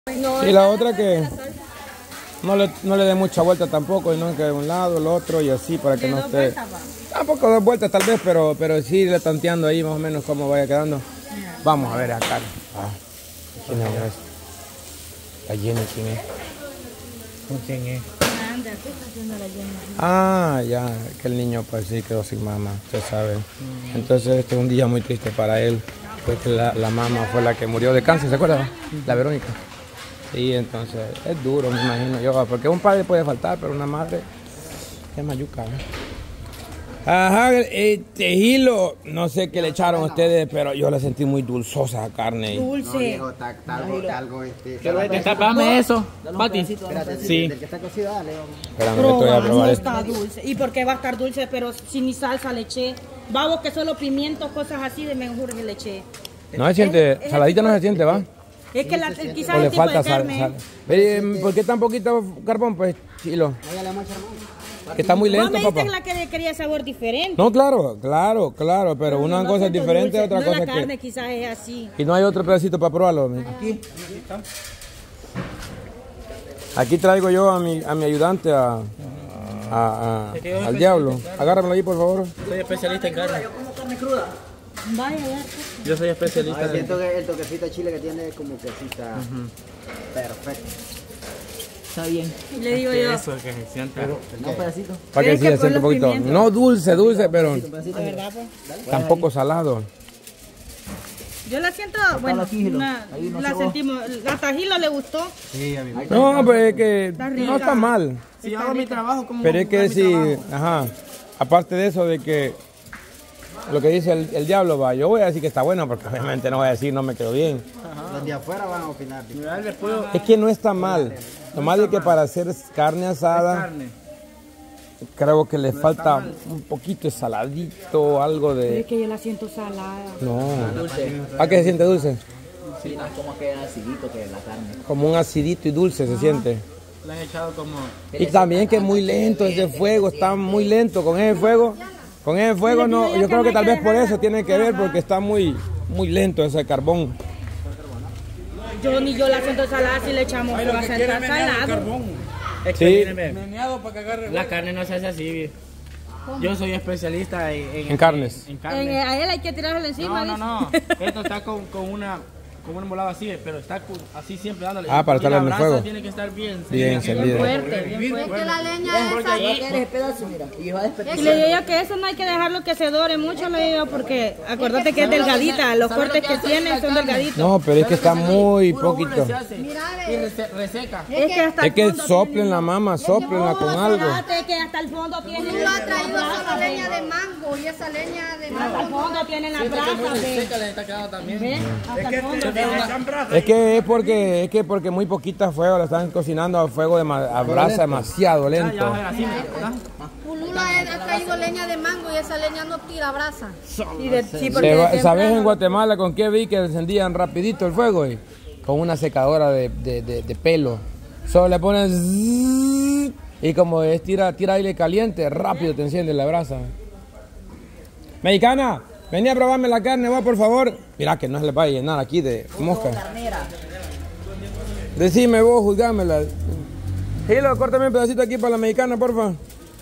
Y la otra que no le dé mucha vuelta tampoco, y no que de un lado, el otro y así para que no esté. Tampoco dos vueltas tal vez, pero sí le tanteando ahí más o menos cómo vaya quedando. Vamos a ver acá. ¿Quién es? La Jenny, ¿quién es? ¿Quién es? Ah, ya, que el niño pues sí quedó sin mamá, usted sabe. Entonces este es un día muy triste para él, porque la mamá fue la que murió de cáncer, ¿se acuerda? La Verónica. Sí, entonces es duro, me imagino yo, porque un padre puede faltar, pero una madre es mayuca, ¿eh? Ajá, Hilo, no sé qué le echaron a ustedes, pero yo la sentí muy dulzosa la carne. Dulce. No, viejo, algo Destapame eso, Pati. Sí. Del que está cocido, dale. Espérame, estoy a No probar esto. está dulce. ¿Y por qué va a estar dulce? Pero si ni salsa le eché. Vamos, que solo pimientos, cosas así de mejor que le eché. No se siente, saladita no se siente, ¿va? Es que quizás O le el tipo falta de carne. ¿Por qué tan poquito carbón, pues, Hilo? Que está muy Vos lento, me dijiste papá. la que quería sabor diferente. No, claro, pero una cosa es diferente, dulce. otra No, cosa la es carne que... quizás es así. Y no hay otro pedacito para probarlo. Aquí traigo yo a mi ayudante, al diablo. Agárramelo ahí, por favor. Soy especialista en carne. Yo como carne cruda. Vaya, ya. Yo soy especialista en Siento que el toquecito de chile que tiene es como que sí está perfecto. Está bien. Y le digo yo. Eso, que se sienta. Un pedacito. Para que Es sí que se por siente un los poquito. pimientos. No dulce, pero ¿De verdad, pues? tampoco salado. Yo la siento, bueno, la sentimos. A Tajilo le gustó. Sí, a mí me No, pues es que Está rica. no está mal. Si hago mi trabajo, como Pero es que sí, ajá. Aparte de eso, de que lo que dice el diablo, va, yo voy a decir que está bueno, porque obviamente no voy a decir no me quedó bien. Los de afuera van a opinar. Es que no está mal. Lo malo es que para hacer carne asada, creo que le falta un poquito de saladito, algo Es de... que yo la siento salada. No. ¿A qué se siente dulce? Sí, no es como que acidito que la carne. Como un acidito y dulce se siente. Le han echado como... Y también que es muy lento ese fuego, está muy lento con ese fuego. Con ese fuego no, yo creo que tal vez por eso tiene que ver, porque está muy lento ese carbón. Yo ni yo la siento salada si le echamos fuego a sentar salado. Sí, La carne no se hace así, viejo. Yo soy especialista en carnes. En carne. A él hay que tirarle encima. No. Esto está con una embolada así, pero está así siempre dándole. Ah, para Y estarle la en el brasa fuego. tiene que estar bien. Bien encendida. Fuerte, bien fuerte. Que la leña Porque allí... pedazo, mira. Y va a despedir. Y le digo yo que eso no hay que dejarlo que se dore mucho, le digo, porque acuérdate que es delgadita, los cortes que tiene son delgaditos. No, pero es que está muy poquito. Y reseca. Es que hasta Es que soplen la mama, soplenla con algo. Fíjate que hasta el fondo tiene Uno ha traído solo leña de mango y esa leña de hasta el mango. fondo tienen las Muy brasas, ve. reseca le está quedando también. ¿Ve? Hasta el fondo. Es que porque muy poquita fuego, la están cocinando a fuego a brasa demasiado Ya lento. va a ver así, ¿verdad? Pulula ha traído leña de mango y esa leña no tira brasa. Sí, porque ¿Sabes en Guatemala con qué vi que encendían rapidito el fuego? Con una secadora de pelo. Solo le pones zzzz, y como es tira aire caliente, rápido te enciende la brasa. Mexicana, vení a probarme la carne, va, por favor. Mira que no se le va a llenar aquí de mosca. Decime vos, juzgámela. Gilo, córtame un pedacito aquí para la mexicana, porfa.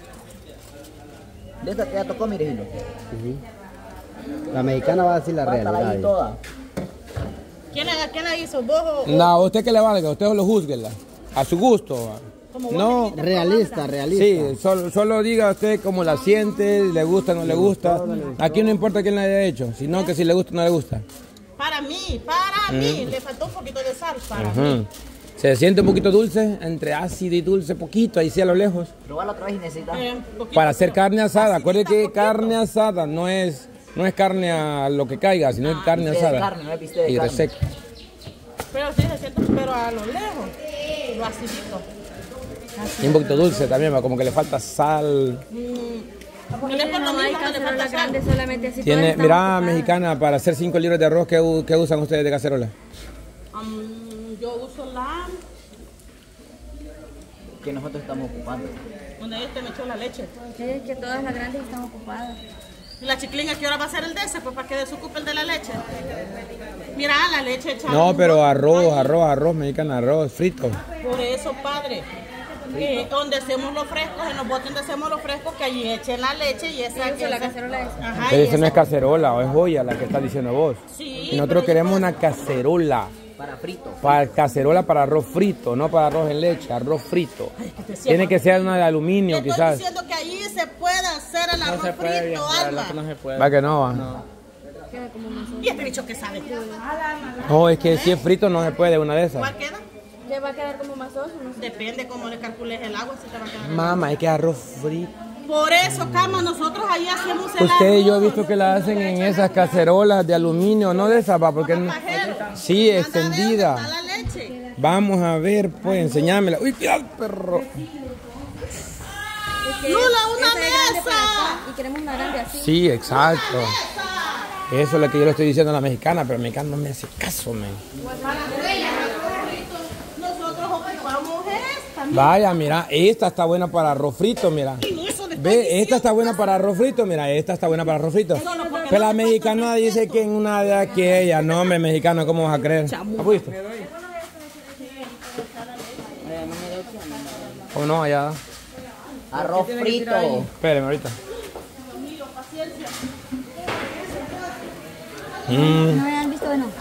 De esta que ya tocó, mire, Gilo. La mexicana va a decir la realidad. ¿Quién la hizo? ¿Vos o...? No, usted que le valga, usted lo juzguela. A su gusto. No, Realista. sí, solo diga usted cómo la siente, le gusta, no le gusta. Aquí no importa quién la haya hecho, sino que si le gusta o no le gusta. Para mí, le faltó un poquito de sal para mí. Ujú. Se siente un poquito dulce, entre ácido y dulce, poquito, ahí sí a lo lejos. Probarla otra vez y necesita. Para hacer carne asada, acuerde que carne asada no es carne a lo que caiga, sino es carne bistec de asada. carne, no es bistec de Y carne. reseca. Pero sí se siente, pero a lo lejos, lo acidito. Y un poquito dulce también, como que le falta sal. No es por lo mismo que le falta sal. solamente así. Tiene, mira, mexicana, para hacer 5 libras de arroz, ¿qué usan ustedes de cacerola? Yo uso la... Que nosotros estamos ocupando. Donde me echó la leche. Es que todas las grandes están ocupadas. ¿Y la chiclín a qué hora va a ser el de ese? Pues para que desocupe el de la leche. Mira, la leche echada. No, pero arroz, mexicano, arroz frito. Por eso, padre. Donde hacemos los frescos, en los botes donde hacemos los frescos, que allí echen la leche y esa que la cacerola es. Ajá, Pero esa no es cacerola, o es joya la que estás diciendo vos. Sí, y nosotros queremos una cacerola. Para frito. Para cacerola para arroz frito, no para arroz en leche, arroz frito. Tiene que ser una de aluminio, te quizás. Estoy diciendo que allí se puede hacer el arroz frito, Alma. No se puede. Va que no, va. No. ¿Y este bicho qué sabe? No, es que si es frito no se puede una de esas. ¿Cuál queda? ¿Qué va a quedar como masoso? Depende cómo le calcules el agua, si te va a quedar. Mamá, es que arroz frito. Por eso, Cama, nosotros ahí hacemos el Ustedes, yo he arroz. visto que la hacen en esas cacerolas de aluminio, no de esas, va, porque sí, extendida. Está la leche. Vamos a ver, pues, enseñámela. Uy, cuidado, perro. Lula, una mesa. Y queremos una grande así. Sí, exacto. Eso es lo que yo le estoy diciendo a la mexicana, pero la mexicana no me hace caso, men. Nosotros ocupamos esta. Vaya, mira, esta está buena para arroz frito, mira. Ve, esta está buena para arroz frito, mira, esta está buena para arroz frito. Pero la mexicana dice que en una de aquellas, no, hombre, mexicano, ¿cómo vas a creer? ¿Has visto? ¿O no, allá? Arroz frito. Espéreme ahorita. ¿No habían visto? Bueno.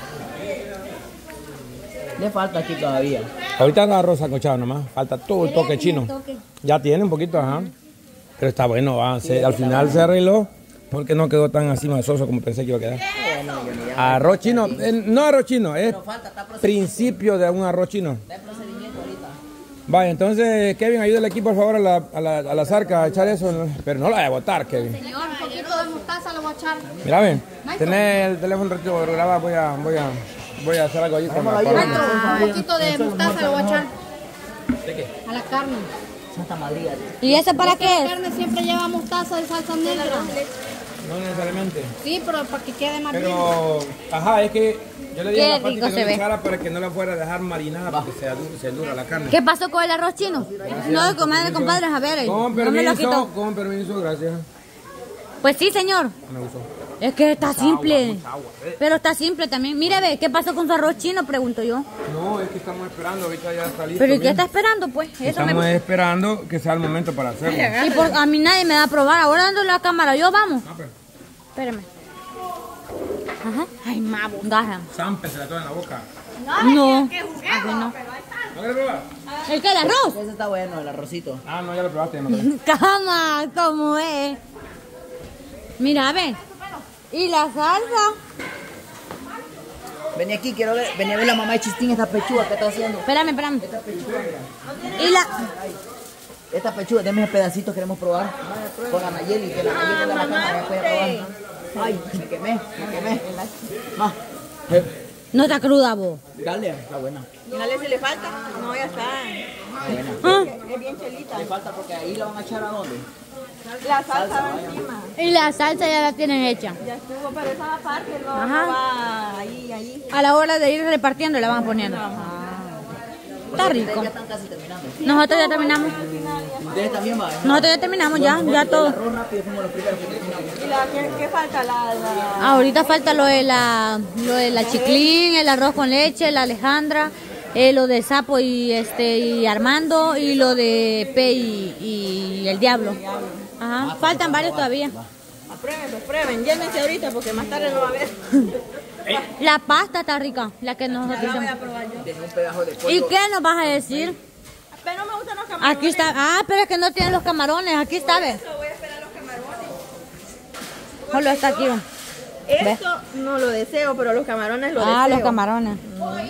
Le falta aquí todavía. Ahorita el arroz sancochado nomás, falta todo el toque chino. Ya tiene un poquito, ajá. Pero está bueno, va. Al final se arregló porque no quedó tan así masoso como pensé que iba a quedar. Arroz chino, no arroz chino, es principio de un arroz chino. Vaya, entonces, Kevin, ayúdale aquí por favor a la zarca a echar eso, pero no la voy a botar, Kevin. Señor, un poquito de mostaza le voy a echar. Mira, ven, tenés el teléfono retiro, graba, voy a hacer algo allí con la paloma. Un poquito de mostaza le voy a echar. ¿De qué? A la carne. Santa Madrid. ¿Y ese para qué? La carne siempre lleva mostaza de salsa negra. No necesariamente. Sí, pero para que quede más bien. Pero, ajá, es que yo le dije a la Qué Pati rico que se no le ve. echara para que no la fuera a dejar marinada porque se dura la carne. ¿Qué pasó con el arroz chino? No, comadre, compadre, a ver. Con No me lo quitó. permiso, con permiso, gracias. Pues sí, señor. No me gustó. Es que está simple. Mucha agua. Pero está simple también. Mire, ve, ¿qué pasó con su arroz chino? Pregunto yo. No, es que estamos esperando, ahorita ya está listo. ¿Pero y qué bien. está esperando, pues? Eso Estamos esperando que sea el momento para hacerlo. Y a mí nadie me da a probar. Ahora dando la cámara. Yo, vamos. Ah, pero Espérame. Ajá. Ay, mabo. Gaja. Zampe se la toda en la boca. No. Así no. ¿No quieres probar? ¿El qué? ¿El arroz? Ese está bueno, el arrocito. Ah, no, ya lo probaste. Ya no. Cama, ¿cómo es? Mira, ve. ¿Y la salsa? Vení aquí, quiero ver. Vení a ver la mamá de Chistín, esta pechuga que está haciendo. Espérame. Esta pechuga, mira. ¿Y la...? Esta pechuga, denme ese pedacito, queremos probar. Con la Nayeli, que la Nayeli de la cámara puede probar. Ay, me quemé. Ma, No está cruda, vos. dale, está buena. Dígale si le falta. No, ya está. ¿Ah? Es bien chelita. Le falta porque ahí la van a echar a dónde. La salsa va encima. Y la salsa ya la tienen hecha. Ya estuvo, pero esa parte no Ajá. va ahí. A la hora de ir repartiendo la van poniendo. Está rico. Ustedes ya están casi terminando. Nosotros ya terminamos. Ustedes también van. Nosotros ya terminamos, ya todo. El arroz rápido fuimos los primeros que terminamos. ¿Y qué falta? Ahorita falta lo de la chiclín, el arroz con leche, la Alejandra, lo de Sapo y Armando, y lo de P y el Diablo. Ajá, faltan varios todavía. Prueben, llévense ahorita porque más tarde no va a haber. La pasta está rica, la que nosotros hicimos. Tiene un pedazo de pollo. ¿Y qué nos vas a decir? Pero no me gustan los camarones. Aquí está. Ah, pero es que no tienen los camarones. Aquí está, ¿ves? Voy a esperar los camarones. Solo está aquí. Esto no lo deseo, pero los camarones lo deseo. Ah, los camarones.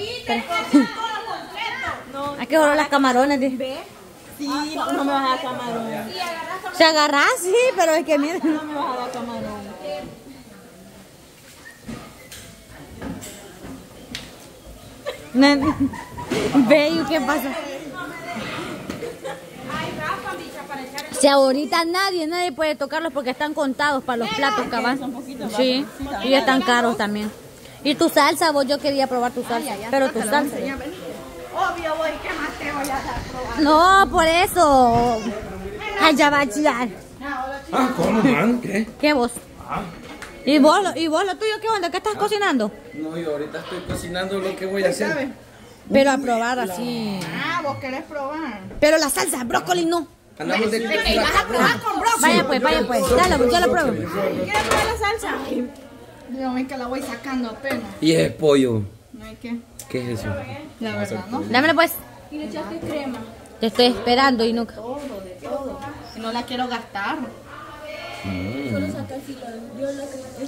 Aquí solo las camarones. Dice. Sí, no me vas a dar camarón. Se agarra, sí, pero es que miren. No me vas a dar camarón. Ve, ¿y qué pasa? Si ahorita nadie puede tocarlos porque están contados para los platos, cabal. Sí, y están caros también. Y tu salsa, vos, yo quería probar tu salsa, pero tu salsa. Obvio, voy, ¿qué más te voy a dar? No, por eso. Ay, ya va a chillar. Ah, ¿cómo, man? ¿Qué? ¿Qué vos? Ah, ¿Y vos lo tuyo qué onda? ¿Qué estás cocinando? No, yo ahorita estoy cocinando lo que voy a hacer. Pero a probar así. Ah, vos querés probar. Pero la salsa, brócoli no. Andamos de Vas a probar con brócoli. Vaya pues. Dale, yo lo pruebo. ¿Quieres probar la salsa? Yo ven que la voy sacando apenas. Y es pollo. No hay que. ¿Qué es eso? La verdad, ¿no? Dámelo pues. Y le echaste crema. Te estoy esperando y nunca. Todo. Y no la quiero gastar. Solo saca el filo. Yo lo que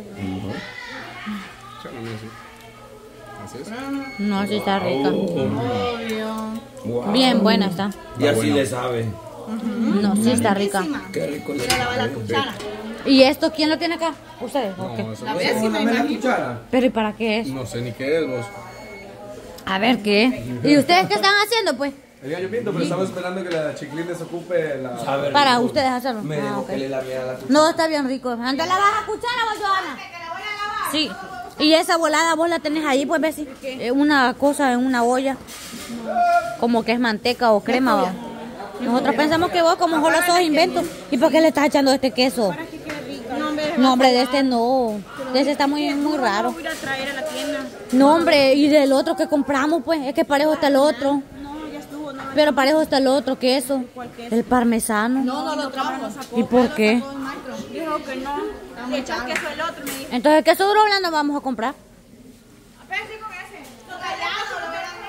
No, sí está rica. Obvio. Bien buena está. Y así le sabe. No, sí está rica. Qué rico le Quiero lavar la cuchara. ¿Y esto quién lo tiene acá? ¿Ustedes? ¿O qué? La vecina, imagínate. ¿Pero y para qué es? No sé ni qué es vos. A ver, ¿qué? ¿Y ustedes qué están haciendo pues? El gallo pinto, pero estamos esperando que la chiclín desocupe la... Para ustedes hacerlo. Me Ah, dijo ok. que le laviera la cuchara. No, está bien rico. Anda, la vas a cuchara vos, Johanna. Sí. Y esa volada vos la tenés ahí, pues, Bessie. Una cosa en una olla. Como que es manteca o crema. ¿Va? Nosotros pensamos que vos como solo sos inventos. ¿Y por qué le estás echando este queso? No, hombre, de este no. De este está muy, muy raro. Voy a ir a traer a la tienda. No, hombre, y del otro que compramos, pues, es que parejo está el otro. No, ya estuvo. No, Pero parejo está el otro queso. El parmesano. No lo trajo. ¿Y por qué? dijo que no. Le echó el queso el otro. Me dijo. Entonces, ¿qué queso duro blando vamos a comprar? Apenas sí con ese. Tallado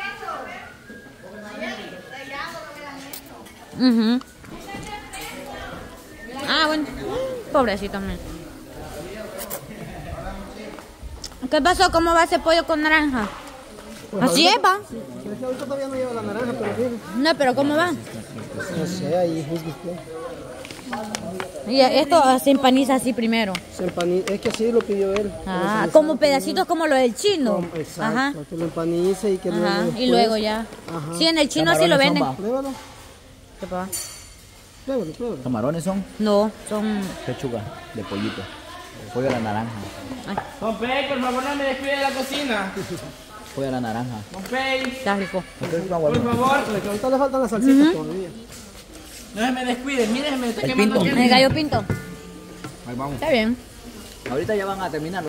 lo hubieran hecho. Mhm. Ah, bueno. Pobrecito, man. ¿Qué pasó? ¿Cómo va ese pollo con naranja? Así es, va. Ahorita todavía no lleva la naranja, pero sí. No, pero ¿cómo va? No sé, ahí juzgue usted. Y esto se empaniza así primero. Es que así lo pidió él. Ah, como pedacitos como lo del chino. Exacto, Ajá. que lo empaniza y que Ajá. luego Y después- luego ya. Ajá. Sí, en el chino así lo venden. Pruébalo, ¿Qué pasa? pruébalo. Camarones son No, son. pechuga de pollito. Pollo a la naranja. Ay, Don Pei, por favor, no me descuide de la cocina. Pollo a la naranja. Don Pei, está rico. por favor, Ahorita le faltan las salsitas todavía. no se me descuide. Mire, me está quemando pinto. el El gallo pinto. Ahí vamos. Está bien. Ahorita ya van a terminar.